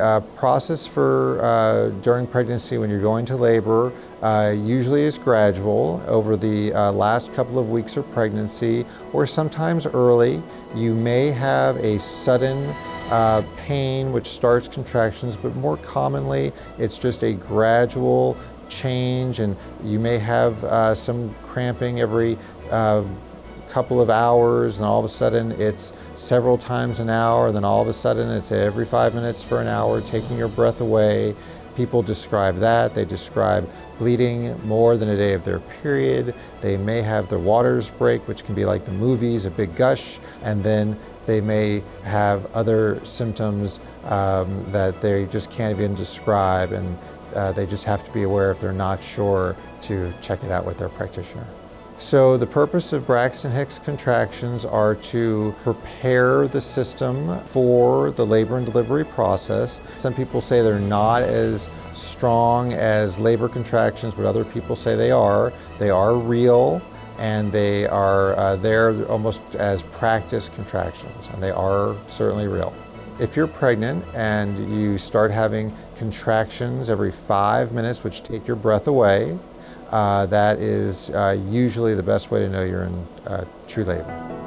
process for during pregnancy when you're going to labor usually is gradual over the last couple of weeks of pregnancy, or sometimes early. You may have a sudden pain which starts contractions, but more commonly it's just a gradual change, and you may have some cramping every couple of hours, and all of a sudden it's several times an hour, then all of a sudden it's every 5 minutes for an hour, taking your breath away. People describe that. They describe bleeding more than a day of their period. They may have their waters break, which can be like the movies, a big gush, and then they may have other symptoms that they just can't even describe, and they just have to be aware, if they're not sure, to check it out with their practitioner. So the purpose of Braxton Hicks contractions are to prepare the system for the labor and delivery process. Some people say they're not as strong as labor contractions, but other people say they are. They are real, and they are there almost as practice contractions, and they are certainly real. If you're pregnant and you start having contractions every 5 minutes, which take your breath away, that is usually the best way to know you're in true labor.